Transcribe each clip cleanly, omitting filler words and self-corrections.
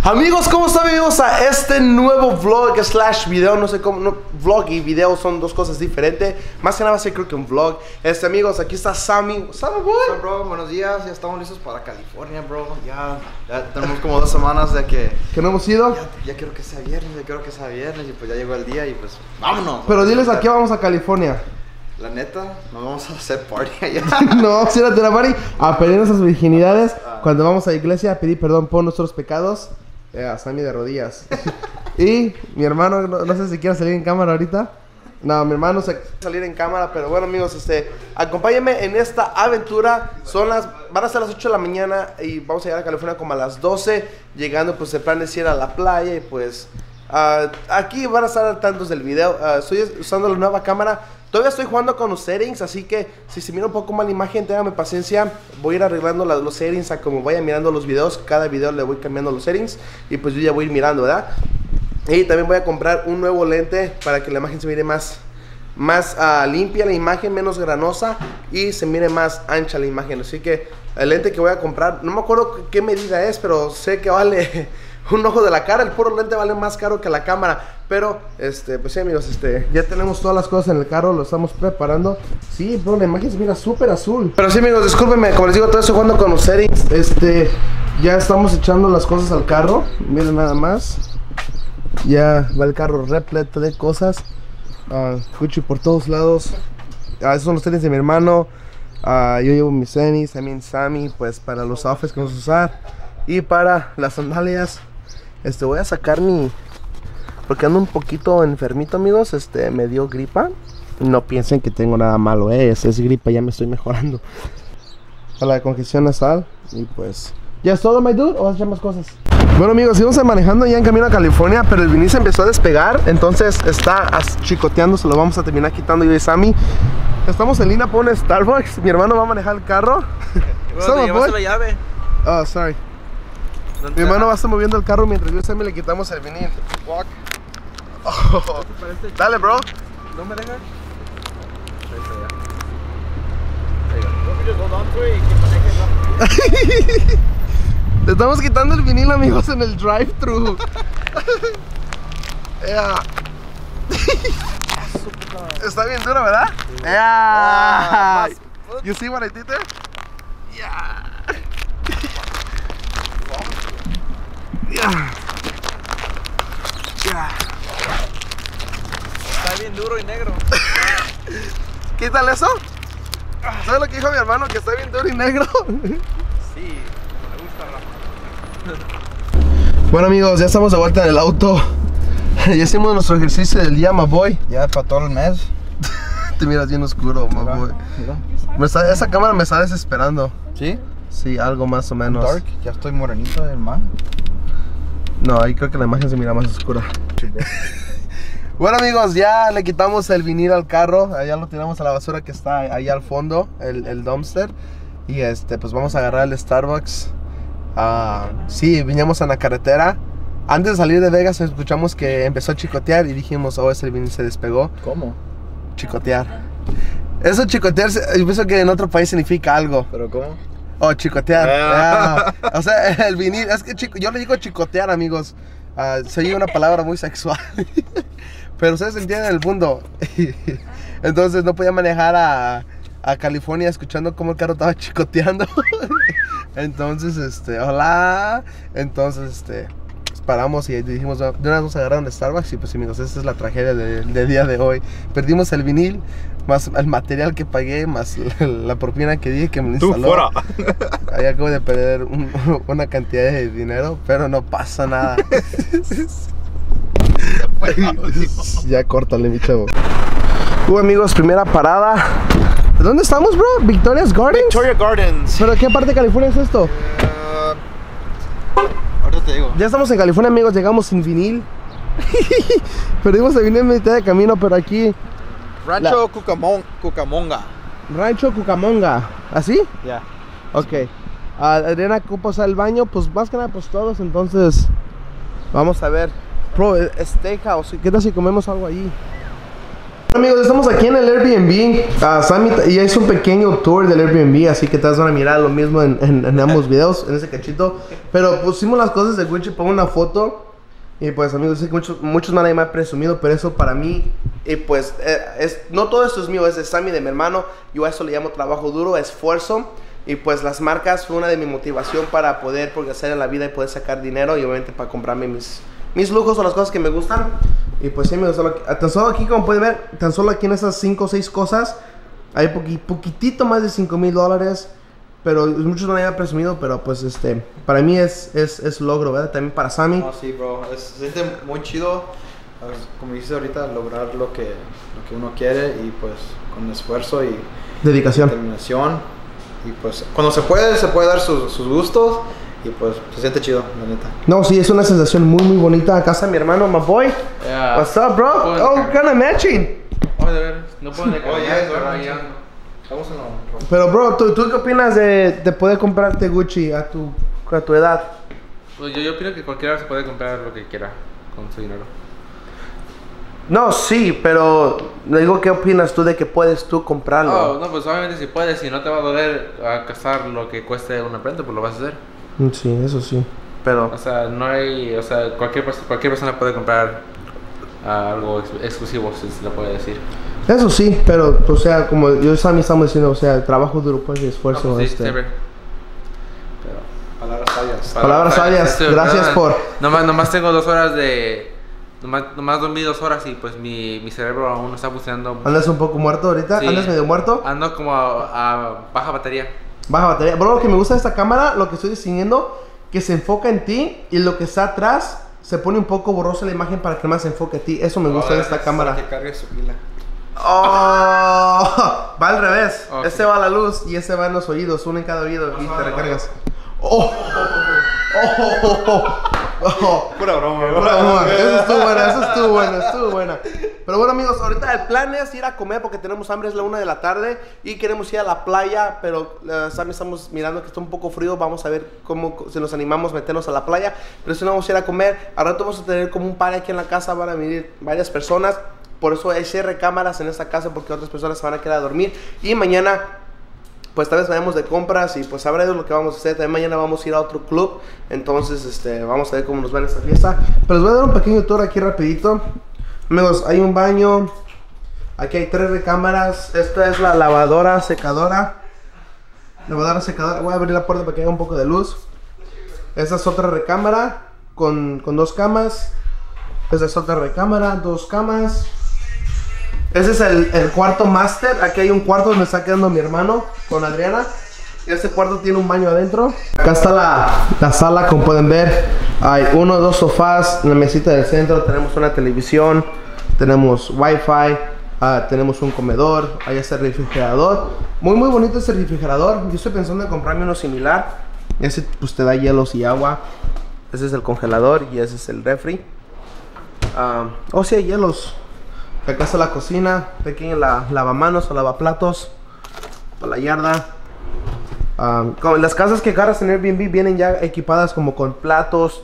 Amigos, ¿cómo están? Bienvenidos a este nuevo vlog slash video, no sé cómo, no, vlog y video son dos cosas diferentes. Más que nada va a ser creo que un vlog. Amigos, aquí está Sammy. Sammy, boy. Hola, bro, buenos días, ya estamos listos para California, bro. Ya tenemos como 2 semanas de que no hemos ido. Ya quiero que sea viernes, y pues ya llegó el día y pues vámonos. Pero diles a qué vamos a California. La neta, nos vamos a hacer party allá. No, vamos a ir a la party a pedir nuestras virginidades. Cuando vamos a la iglesia a pedir perdón por nuestros pecados. A Sammy de rodillas. Y mi hermano, no sé si quiere salir en cámara ahorita. No, mi hermano se quiere salir en cámara. Pero bueno, amigos, acompáñenme en esta aventura. Van a ser las 8 de la mañana y vamos a llegar a California como a las 12. Llegando, pues el plan es ir a la playa. Y pues aquí van a estar al tanto del video. Estoy usando la nueva cámara. Todavía estoy jugando con los settings, así que si se mira un poco mal la imagen, ténganme paciencia. Voy a ir arreglando los settings a como vaya mirando los videos. Cada video le voy cambiando los settings y pues yo ya voy a ir mirando, ¿verdad? Y también voy a comprar un nuevo lente para que la imagen se mire más limpia la imagen, menos granosa y se mire más ancha la imagen. Así que el lente que voy a comprar, no me acuerdo qué medida es, pero sé que vale un ojo de la cara. El puro lente vale más caro que la cámara. Pero, pues sí, amigos, ya tenemos todas las cosas en el carro, lo estamos preparando. Sí, bro, la imagen se mira súper azul. Pero sí, amigos, discúlpenme, como les digo, todavía estoy jugando con los settings. Ya estamos echando las cosas al carro. Miren nada más. Ya va el carro repleto de cosas. Cuchi por todos lados. Esos son los tenis de mi hermano. Yo llevo mis tenis, también Sammy, pues para los outfits que vamos a usar. Y para las sandalias, voy a sacar porque ando un poquito enfermito, amigos. Me dio gripa. No piensen que tengo nada malo, es gripa, ya me estoy mejorando. Para la congestión nasal. Y pues, ¿ya es todo, my dude? ¿O vas a echar más cosas? Bueno, amigos, íbamos manejando ya en camino a California, pero el vinil se empezó a despegar. Entonces está chicoteando, se lo vamos a terminar quitando yo y Sammy. Estamos en línea por un Starbucks. Mi hermano va a manejar el carro. Bueno, llevaste la llave. Oh, sorry. Mi hermano va a estar moviendo el carro mientras yo y Sammy le quitamos el vinil. Walk. Oh. Dale, bro. ¿No me dejas? Le estamos quitando el vinil, amigos, en el drive-thru. Yeah. Está bien duro, ¿verdad? Yeah. You see what I did there? Yeah. Yeah. Yeah. Está bien duro y negro. Quítale eso. ¿Sabes lo que dijo mi hermano? Que está bien duro y negro. Sí, me gusta Rafa. Bueno, amigos, ya estamos de vuelta en el auto. Ya hicimos nuestro ejercicio del día, my boy. Ya para todo el mes. Te miras bien oscuro, my boy. Esa cámara me está desesperando. ¿Sí? Sí, algo más o menos. Dark, ya estoy morenito, hermano. No, ahí creo que la imagen se mira más oscura. Bueno, amigos, ya le quitamos el vinil al carro. Allá lo tiramos a la basura que está ahí al fondo, el dumpster. Y pues vamos a agarrar el Starbucks. Sí, vinimos a la carretera. Antes de salir de Vegas escuchamos que empezó a chicotear y dijimos, oh, ese vinil se despegó. ¿Cómo? Chicotear. Eso chicotear, yo pienso que en otro país significa algo. ¿Pero cómo? Oh, chicotear. O sea, el vinil, es que yo le digo chicotear, amigos. Se oye una palabra muy sexual. Pero ustedes entienden el mundo. Entonces no podía manejar a California escuchando cómo el carro estaba chicoteando. Entonces, hola. Entonces, paramos y dijimos, de una vez vamos a agarrar un Starbucks. Y pues, amigos, esta es la tragedia del día de hoy. Perdimos el vinil, más el material que pagué, más la propina que dije que me instaló. ¡Tú fuera! Ahí acabo de perder una cantidad de dinero, pero no pasa nada. Ya córtale, mi chavo. Amigos, primera parada. ¿Dónde estamos, bro? ¿Victoria's Gardens? Victoria Gardens. ¿Pero qué parte de California es esto? Ahorita te digo. Ya estamos en California, amigos, llegamos sin vinil. Perdimos el vinil en mitad de camino, pero aquí Rancho Cucamonga. Rancho Cucamonga. ¿Así? Ya. Yeah. Ok. Adriana ocupa usar el baño, pues más que nada pues todos, entonces vamos a ver. Bro, steakhouse, ¿qué tal si comemos algo allí? Amigos, estamos aquí en el Airbnb. Sammy ya hizo un pequeño tour del Airbnb, así que te vas a mirar lo mismo en ambos videos, en ese cachito. Pero pusimos las cosas de Gucci para una foto. Y pues amigos, sé que muchos me han presumido, pero eso para mí, pues no todo esto es mío, es de Sammy, de mi hermano. Yo a eso le llamo trabajo duro, esfuerzo. Y pues las marcas fue una de mi motivación para poder progresar en la vida y poder sacar dinero. Y obviamente para comprarme mis lujos o las cosas que me gustan. Y pues sí, amigos, tan solo aquí, como pueden ver, tan solo aquí en esas 5 o 6 cosas hay poquitito más de $5,000. Pero muchos no habían presumido, pero pues para mí es logro, ¿verdad? También para Sammy. No, sí, bro, se siente muy chido, como dices ahorita, lograr lo que uno quiere y pues con esfuerzo y dedicación, determinación. Y pues cuando se puede dar sus gustos y pues se siente chido, la neta. No, sí, es una sensación muy muy bonita. Acá está mi hermano, my boy. Yeah. What's up, bro? Oh, kind of matching. Oh, de ver, no puedo dejar. Pero bro, ¿tú qué opinas de poder comprarte Gucci a tu edad? Pues yo opino que cualquiera se puede comprar lo que quiera con su dinero. No, sí, pero digo, ¿qué opinas tú de que puedes tú comprarlo? Oh, no, pues obviamente si puedes, si no te va a doler a gastar lo que cueste una prenda, pues lo vas a hacer. Sí, eso sí, pero... O sea, no hay, o sea, cualquier persona puede comprar algo exclusivo, si se lo puede decir. Eso sí, pero, o sea, como yo y Sammy estamos diciendo, o sea, trabajo duro, pues, y esfuerzo. No, pues sí, siempre. Pero, palabras sabias. Palabras sabias, gracias por... Nomás tengo 2 horas de... Nomás dormí 2 horas y pues mi cerebro aún no está funcionando. ¿Andas un poco muerto ahorita? Sí. ¿Andas medio muerto? Ando como a baja batería. Baja batería. Bro, lo que me gusta de esta cámara, lo que estoy distinguiendo, que se enfoca en ti y lo que está atrás se pone un poco borrosa la imagen para que más se enfoque a ti. Eso me gusta de esta cámara. Para que cargue su pila. Oh, va al revés. Okay. Este va a la luz y este va en los oídos, uno en cada oído y te recargas. Oh, Pura broma, bro. Pura broma. Eso estuvo buena. Pero bueno, amigos, ahorita el plan es ir a comer porque tenemos hambre, es la 1 de la tarde y queremos ir a la playa, pero estamos mirando que está un poco frío. Vamos a ver si nos animamos a meternos a la playa, pero si no, vamos a ir a comer. Al rato vamos a tener como un par aquí en la casa, van a venir varias personas. Por eso hay recámaras en esta casa, porque otras personas se van a quedar a dormir. Y mañana, pues tal vez vayamos de compras y pues sabrá lo que vamos a hacer. También mañana vamos a ir a otro club. Entonces, vamos a ver cómo nos va en esta fiesta. Pero les voy a dar un pequeño tour aquí rapidito. Amigos, hay un baño. Aquí hay 3 recámaras. Esta es la lavadora, secadora. Lavadora, secadora. Voy a abrir la puerta para que haya un poco de luz. Esta es otra recámara con 2 camas. Esta es otra recámara, 2 camas. Ese es el cuarto máster. Aquí hay un cuarto donde está quedando mi hermano con Adriana. Este cuarto tiene un baño adentro. Acá está la sala, como pueden ver. Hay 1 o 2 sofás, una mesita del centro. Tenemos una televisión. Tenemos wifi. Tenemos un comedor. Ahí está el refrigerador. Muy muy bonito este refrigerador. Yo estoy pensando en comprarme uno similar. Ese pues te da hielos y agua. Ese es el congelador y ese es el refri. Oh, sí, hay hielos. Acá está la cocina, pequeña lavamanos o lavaplatos para la yarda. Las casas que agarras en Airbnb vienen ya equipadas como con platos,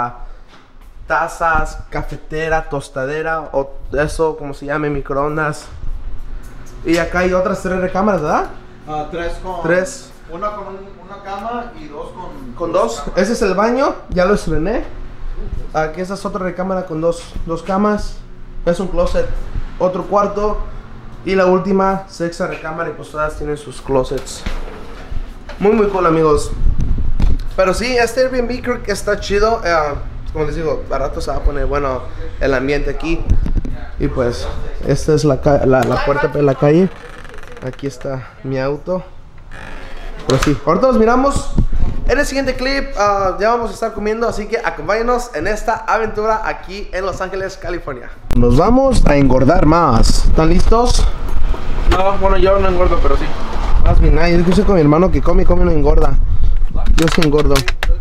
tazas, cafetera, tostadera o eso, como se llame, microondas. Y acá hay otras 3 recámaras, ¿verdad? 3 con... 3. Una con una cama y 2 con 2. Ese es el baño, ya lo estrené. Aquí esa es otra recámara con 2 camas. Es un closet, otro cuarto. Y la última, 6ª recámara. Y pues todas tienen sus closets. Muy muy cool, amigos. Pero sí, este Airbnb creo que está chido. Como les digo, a rato se va a poner bueno el ambiente aquí. Y pues, esta es la puerta de la calle. Aquí está mi auto. Pero sí, ahorita nos miramos en el siguiente clip. Ya vamos a estar comiendo, así que acompáñenos en esta aventura aquí en Los Ángeles, California. Nos vamos a engordar más. ¿Están listos? No, bueno, yo no engordo, pero sí. Más bien, yo escuché con mi hermano que come y no engorda. Yo sí engordo.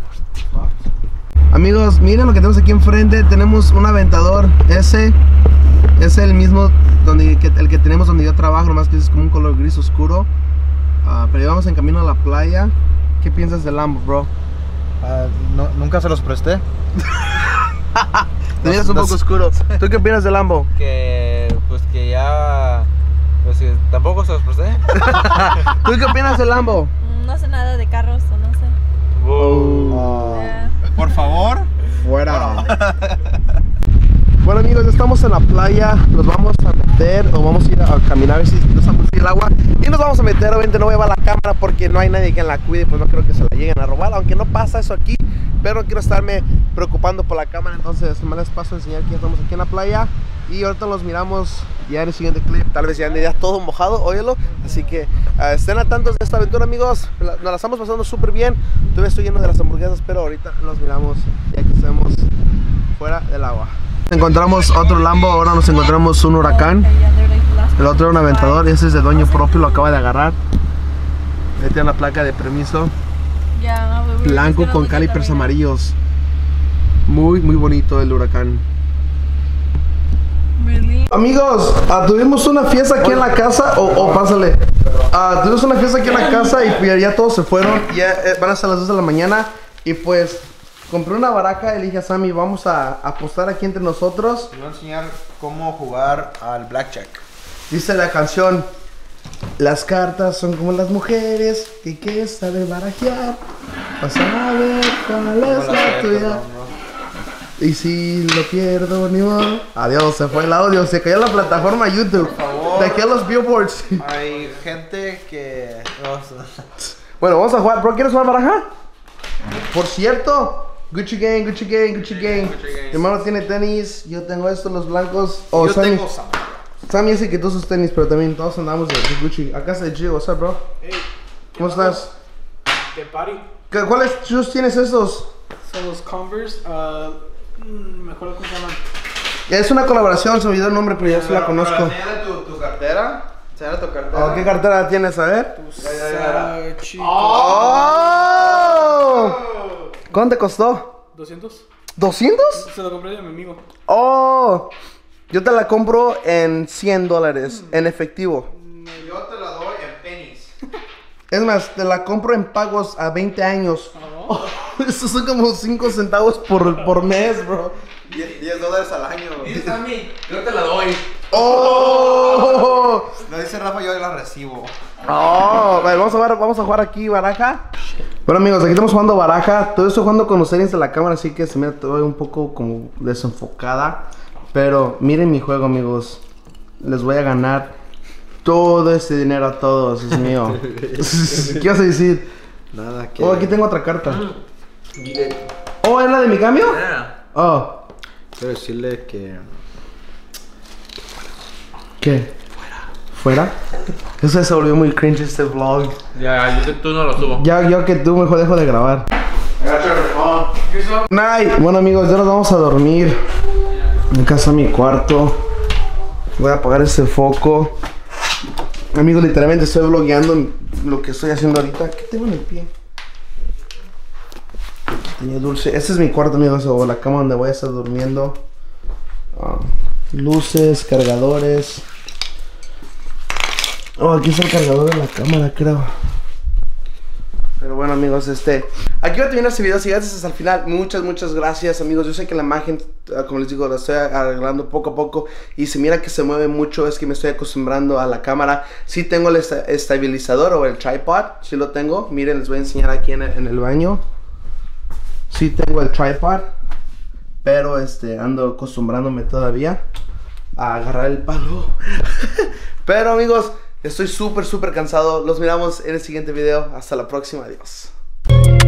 Amigos, miren lo que tenemos aquí enfrente. Tenemos un aventador. Ese es el mismo el que tenemos donde yo trabajo, nomás que es como un color gris oscuro. Pero íbamos en camino a la playa. ¿Qué piensas del Lambo, bro? Nunca se los presté. Te miras un poco oscuro. ¿Tú qué opinas del Lambo? Que, pues que que ya... Pues que tampoco se los presté. ¿Tú qué opinas del Lambo? No sé nada de carros o no sé. Por favor. Fuera. Bueno amigos, ya estamos en la playa, nos vamos a meter o vamos a ir a caminar a ver si nos vamos a ir al agua y nos vamos a meter. Obviamente no voy a llevar la cámara porque no hay nadie que la cuide, pues no creo que se la lleguen a robar, aunque no pasa eso aquí, pero no quiero estarme preocupando por la cámara, entonces me les paso a enseñar que ya estamos aquí en la playa y ahorita los miramos ya en el siguiente clip. Tal vez ya ande ya todo mojado, óyelo, así que estén atentos de esta aventura amigos, nos la estamos pasando súper bien. Todavía estoy lleno de las hamburguesas, pero ahorita nos miramos ya que estemos fuera del agua. Encontramos otro Lambo, ahora nos encontramos un Huracán. El otro era un Aventador y ese es de dueño propio, lo acaba de agarrar. Ahí tiene la placa de permiso. Blanco con calipers amarillos. Muy bonito el Huracán. Amigos, tuvimos una fiesta aquí en la casa. Pásale. Tuvimos una fiesta aquí en la casa y ya todos se fueron. Ya van a ser las 2 de la mañana. Y pues compré una baraja y le dije a Sammy, vamos a apostar aquí entre nosotros. Te voy a enseñar cómo jugar al blackjack. Dice la canción, las cartas son como las mujeres que saben barajear. Vas a ver cuál es la tuya. Y si lo pierdo, ni modo. Adiós, se fue el audio, se cayó la plataforma YouTube. Por favor. De aquí a los billboards. Hay gente que... Bueno, vamos a jugar. ¿Bro, quieres jugar baraja? Por cierto, Gucci Gang, Gucci Gang, Gucci Gang. Mi hermano tiene tenis, yo tengo estos, los blancos. Yo Sammy, tengo Samara. Sammy se quitó sus tenis, pero también todos andamos de Gucci. Acá está G, what's up, bro? Hey, ¿Cómo estás? ¿Qué party? ¿Cuáles shoes tienes estos? Son los Converse. Me acuerdo cómo se llaman. Es una colaboración, se me olvidó el nombre, pero ya sí la conozco. Enséñale tu cartera. Enséñale tu cartera. ¿Qué cartera tienes? A ver. Versace. ¡Oh! ¿Cuánto te costó? 200. ¿200? Se lo compré de mi amigo. ¡Oh! Yo te la compro en $100, en efectivo. Yo te la doy en pennies. Es más, te la compro en pagos a 20 años. Eso son como 5 centavos por mes, bro. $10 al año. Sammy, yo te la doy. ¡Oh! Lo dice Rafa, yo la recibo. Oh, vale, vamos a jugar aquí baraja. Bueno amigos, aquí estamos jugando baraja. Todo estoy jugando con los settings de la cámara, así que se me ve un poco como desenfocada. Pero miren mi juego amigos. Les voy a ganar todo este dinero a todos, es mío. ¿Qué vas a decir? Nada, que... Oh, aquí tengo otra carta. Oh, ¿es la de mi cambio? Oh. Quiero decirle que... ¿Qué? ¿Fuera? Eso se volvió muy cringe este vlog. Ya, tú no lo subo. Ya, yo que tú mejor dejo de grabar. Night. Bueno amigos, ya nos vamos a dormir. En casa mi cuarto. Voy a apagar ese foco. Amigos, literalmente estoy vlogueando lo que estoy haciendo ahorita. ¿Qué tengo en el pie? Tenía dulce. Este es mi cuarto amigos, o la cama donde voy a estar durmiendo. Luces, cargadores. Oh, aquí está el cargador de la cámara, creo. Pero bueno amigos, aquí va a terminar este video. Si llegaste hasta el final, muchas gracias amigos. Yo sé que la imagen, como les digo, la estoy arreglando poco a poco. Y se mira que se mueve mucho, es que me estoy acostumbrando a la cámara. Sí tengo el estabilizador o el tripod, sí lo tengo. Miren, les voy a enseñar aquí en el baño. Sí tengo el tripod, pero ando acostumbrándome todavía a agarrar el palo. Pero amigos, estoy súper cansado. Los miramos en el siguiente video. Hasta la próxima. Adiós.